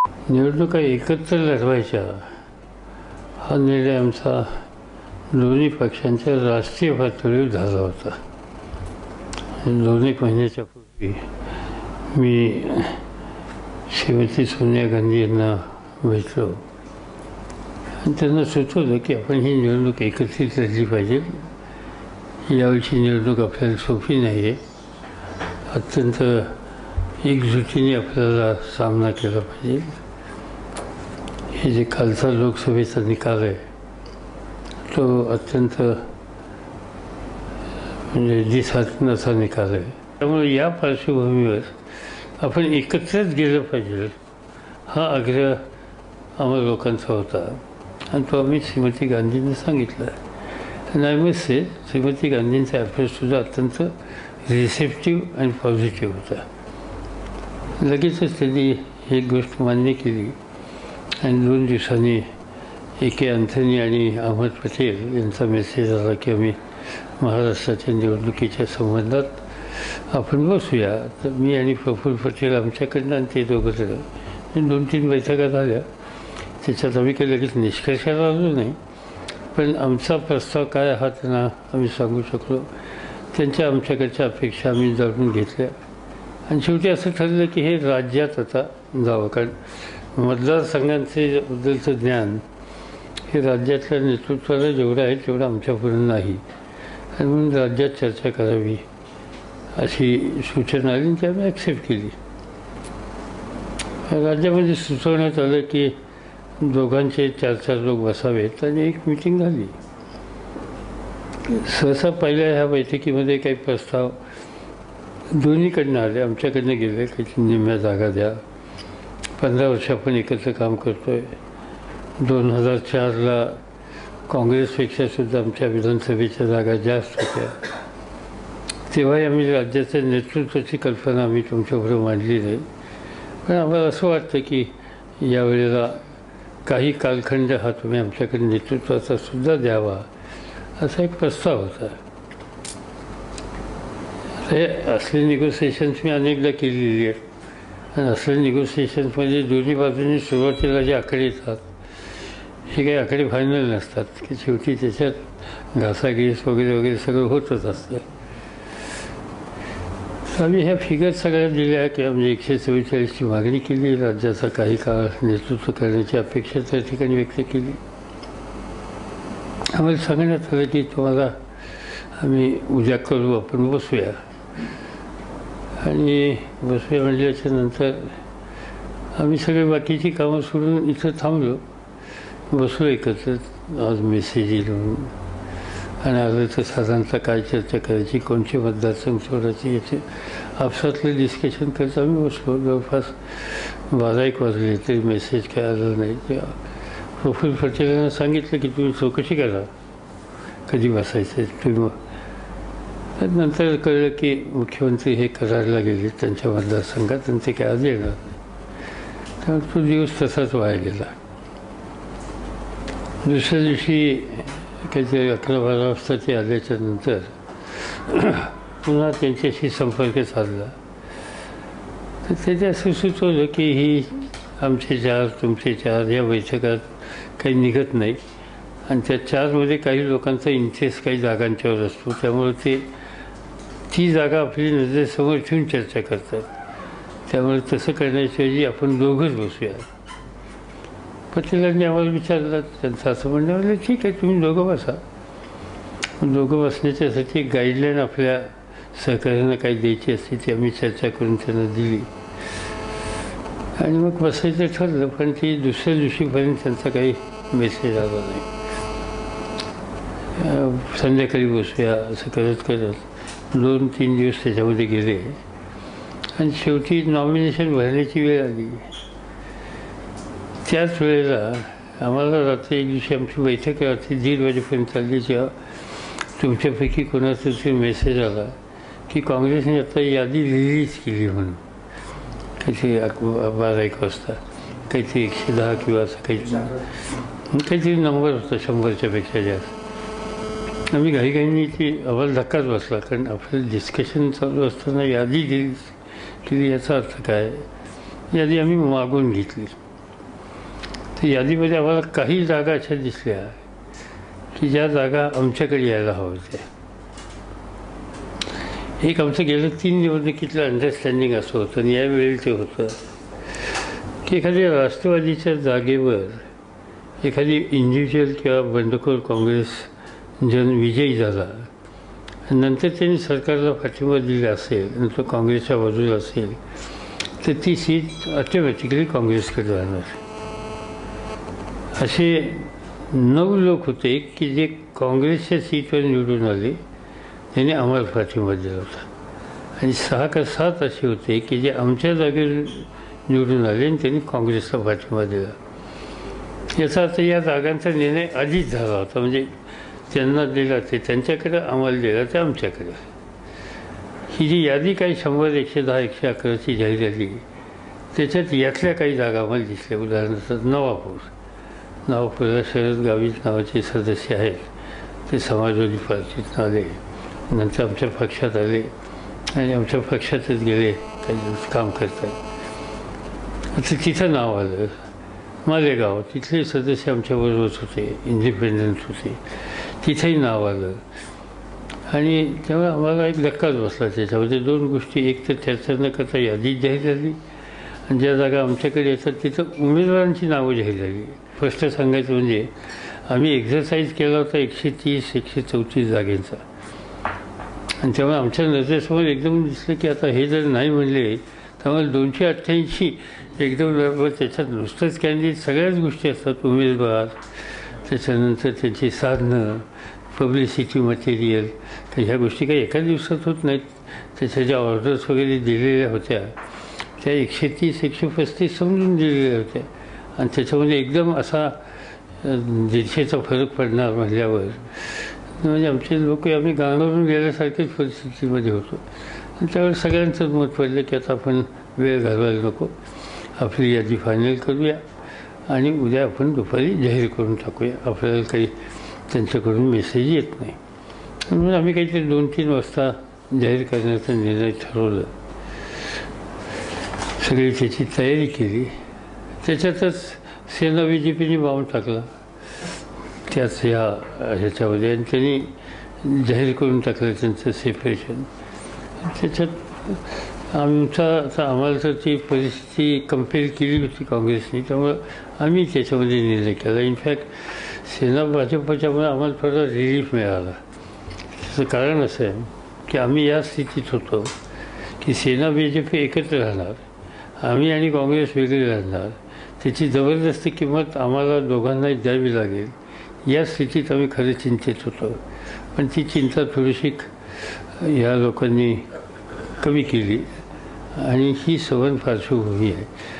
निवडणुका एकत्र लढवायच्या हा निर्णय आमचा दोन्ही पक्षांच्या राष्ट्रीय पातळीवर झाला होता. 2-1 महिन्याच्या पूर्वी मी श्रीमती सोनिया गांधी यांना भेटलो आणि त्यांना सुचवलं की आपण ही निवडणूक एकत्रित लढली पाहिजे. यावेळची निवडणूक आपल्याला सोपी नाही आहे. अत्यंत एकजुटीने आपल्याला सामना केला पाहिजे. हे जे कालचा लोकसभेचा निकाल आहे तो अत्यंत म्हणजे दिसात्मक निकाल आहे. त्यामुळे या पार्श्वभूमीवर आपण एकत्रच गेलं पाहिजे हा आग्रह आम्हा लोकांचा होता आणि तो आम्ही श्रीमती गांधींना सांगितला. आणि आय मस्ट से श्रीमती गांधींचा अप्रोचसुद्धा अत्यंत रिसेप्टिव्ह आणि पॉझिटिव्ह होता. लगेचच त्यांनी एक गोष्ट मान्य केली आणि 2 दिवसांनी ए.के. अँथनी आणि अहमद पटेल यांचा मेसेज आला की आम्ही महाराष्ट्राच्या निवडणुकीच्या संबंधात आपण बसूया. तर मी आणि प्रफुल्ल पटेल आमच्याकडनं आणि ते दोघं जण 2-3 बैठका झाल्या. त्याच्यात आम्ही काही लगेच निष्कर्षाला आलो नाही, पण आमचा प्रस्ताव काय हा त्यांना आम्ही सांगू शकलो. त्यांच्या आमच्याकडच्या अपेक्षा आम्ही जाणून घेतल्या आणि शेवटी असं ठरलं की हे राज्यात आता जावं. कारण मतदारसंघांचे बद्दलचं ज्ञान हे राज्यातल्या नेतृत्वाला जेवढं आहे तेवढं आमच्यापर्यंत नाही आणि म्हणून राज्यात चर्चा करावी अशी सूचना आली आणि ती आम्ही ॲक्सेप्ट केली. राज्यामध्ये सुचवण्यात आलं की दोघांचे 4-4 लोक बसावेत आणि एक मीटिंग झाली. सहसा पहिल्या ह्या बैठकीमध्ये काही प्रस्ताव दोन्हीकडनं आले. आमच्याकडनं गेले काही निम्म्या जागा द्या. 15 वर्ष आपण एकत्र काम करतो आहे. 2004ला काँग्रेसपेक्षासुद्धा आमच्या विधानसभेच्या जागा जास्त होत्या. तेव्हाही आम्ही राज्याच्या नेतृत्वाची कल्पना आम्ही तुमच्याबरोबर मांडली नाही. पण आम्हाला असं वाटतं की यावेळेला काही कालखंड हा तुम्ही आमच्याकडे नेतृत्वाचा सुद्धा द्यावा असा एक प्रस्ताव होता. हे असले निगोसिएशन्स मी अनेकदा केलेली आहेत आणि असले निगोसिएशन्समध्ये दोन्ही बाजूंनी सुरुवातीला जे आकडे येतात हे काही आकडे फायनल नसतात की शेवटी त्याच्यात घासाघीस वगैरे वगैरे सगळं होतच असतं. आम्ही ह्या फिगर सगळ्या दिल्या की म्हणजे 144ची मागणी केली. राज्याचा काही काळ नेतृत्व करण्याची अपेक्षा त्या ठिकाणी व्यक्त केली. आम्हाला सांगण्यात आलं की तुम्हाला आम्ही उद्या करू, आपण बसूया. आणि बसूया म्हटल्याच्या नंतर आम्ही सगळे बाकीची कामं सोडून इथं थांबलो, बसलो एकत्र. आज मेसेज येईल म्हणून आणि आलं तर साधारणतः काय चर्चा करायची, कोणते मतदारसंघ सोडायचे याचे आपसातलं डिस्कशन करत आम्ही बसलो. जवळपास 12-1 वाजले तरी मेसेज काय आलं नाही. तेव्हा प्रफुल्ल पटेलांना सांगितलं की तुम्ही चौकशी करा कधी बसायचं तुम्ही. नंतर कळलं की मुख्यमंत्री हे करारला गेले त्यांच्या मतदारसंघात आणि ते काय आज येणार नाही. त्यामुळे तो दिवस तसाच वाया गेला. दुसऱ्या दिवशी काहीतरी 11-12 वाजता ते आल्याच्या नंतर पुन्हा त्यांच्याशी संपर्क साधला तर त्याचे असं सुचवलं की ही आमचे 4 तुमचे 4 या बैठकात काही निघत नाही आणि त्या 4मध्ये काही लोकांचा इंटरेस्ट काही जागांच्यावर असतो. त्यामुळे ती जागा आपली नजरेसमोर ठेवून चर्चा करतात. त्यामुळे तसं करण्याच्याऐवजी आपण दोघंच बसूया. पटेलांनी आम्हाला विचारलं, त्यांचं असं म्हणणं म्हटलं ठीक आहे तुम्ही दोघं बसा. दोघं बसण्याच्यासाठी गाईडलाईन आपल्या सहकार्यानं काही द्यायची असते ती आम्ही चर्चा करून त्यांना दिली आणि मग बसायचं ठरलं. पण ती दुसऱ्या दिवशीपर्यंत त्यांचा काही मेसेज आला नाही. संध्याकाळी बसूया असं करत करत 2-3 दिवस त्याच्यामध्ये गेले आणि शेवटी नॉमिनेशन भरण्याची वेळ आली. त्याच वेळेला आम्हाला रात्री एक दिवशी आमची बैठक रात्री 1:30 वाजेपर्यंत चालली. जेव्हा तुमच्यापैकी कोणाचा तरी मेसेज आला की काँग्रेसने आता यादी रिलीज केली म्हणून काहीतरी 12-1 वाजता काहीतरी 110 किंवा असं काहीतरी नंबर होता 100च्या पेक्षा जास्त. आम्ही घाईघाईने ती आम्हाला धक्काच बसला कारण आपलं डिस्कशन चालू असताना यादी रिलीज केली याचा अर्थ काय. यादी आम्ही मागून घेतली तर यादीमध्ये आम्हाला काही जागा अशा दिसल्या की ज्या जागा आमच्याकडे यायला हव्या होत्या. एक आमचं गेलं 3 निवडणुकीतलं अंडरस्टँडिंग असं होतं आणि यावेळी ते होतं की एखाद्या राष्ट्रवादीच्या जागेवर एखादी इंडिव्हिज्युअल किंवा बंडखोर काँग्रेस जन विजयी झाला नंतर त्यांनी सरकारला पाठिंबा दिला असेल आणि तो काँग्रेसच्या बाजूला असेल तर ती सीट ऑटोमॅटिकली काँग्रेसकडे राहणार. असे 9 लोक होते की जे काँग्रेसच्या सीटवर निवडून आले, त्यांनी आम्हाला पाठिंबा दिला होता आणि 6 का 7 असे होते की जे आमच्या जागेवर निवडून आले आणि त्यांनी काँग्रेसला पाठिंबा दिला. याचा अर्थ या जागांचा निर्णय आधीच झाला होता, म्हणजे त्यांना दिला ते त्यांच्याकडे, आम्हाला दिला ते आमच्याकडे. ही जी यादी काही 100, 110, 111ची जाहीर झाली त्याच्यात यातल्या काही जागा आम्हाला दिसल्या. उदाहरणार्थ नवापूरला शरद गावित नावाचे सदस्य आहेत, ते समाजवादी पार्टीतून आले, नंतर आमच्या पक्षात आले आणि आमच्या पक्षातच गेले, काही दिवस काम करतात. आता तिथं नाव आलं. मालेगाव, तिथले सदस्य आमच्याबरोबरच होते, इंडिपेंडंट होते, तिथंही नाव आलं. आणि त्यामुळे आम्हाला एक धक्काच बसला त्याच्यामध्ये. 2 गोष्टी, एक तर चर्चा न करता यादी जाहीर झाली आणि ज्या जागा आमच्याकडे येतात तिथं उमेदवारांची नावं जाहीर झाली. स्पष्ट सांगायचं म्हणजे आम्ही एक्झरसाईज केला होता 130, 134 जागेचा आणि त्यामुळे आमच्या नजरेसमोर एकदम दिसलं की आता हे जर नाही म्हणले तर आम्हाला 288 एकदम बरोबर. त्याच्यात नुसतंच कॅन्डिडेट, सगळ्याच गोष्टी असतात, उमेदवार, त्याच्यानंतर त्यांची साधनं, पब्लिसिटी मटेरियल, तर ह्या गोष्टी काही एका दिवसात होत नाहीत. त्याच्या ज्या ऑर्डर्स वगैरे दिलेल्या होत्या त्या 130, 135 समजून दिलेल्या होत्या आणि त्याच्यामध्ये एकदम असा 150चा फरक पडणार म्हटल्यावर म्हणजे आमचे लोक आम्ही गांगरून गेल्यासारख्याच परिस्थितीमध्ये होतो. आणि त्यावेळेस सगळ्यांचंच मत पडलं की आता आपण वेळ घालवायला नको, आपली यादी फायनल करूया आणि उद्या आपण दुपारी जाहीर करून टाकूया, आपल्याला काही त्यांच्याकडून मेसेज येत नाही. म्हणून आम्ही काहीतरी 2-3 वाजता जाहीर करण्याचा निर्णय ठरवलं. सगळी त्याची तयारी केली. त्याच्यातच सेना BJPने बाँब टाकला त्याच ह्याच्यामध्ये आणि त्यांनी जाहीर करून टाकलं त्यांचं सेपरेशन. त्याच्यात आम्हाला तर ती परिस्थिती कंपेअर केली होती काँग्रेसने, त्यामुळं आम्ही त्याच्यामध्ये निर्णय केला. इनफॅक्ट सेना भाजपच्यामुळे आम्हाला थोडा रिलीफ मिळाला. त्याचं कारण असं आहे की आम्ही या स्थितीत होतो की सेना BJP एकत्र राहणार, आम्ही आणि काँग्रेस वेगळे राहणार, त्याची जबरदस्ती किंमत आम्हाला दोघांनाही द्यावी लागेल. या स्थितीत आम्ही खरं चिंतित होतो. पण ती चिंता थोडीशी या लोकांनी कमी केली आणि ही सवन पार्श्वभूमी आहे.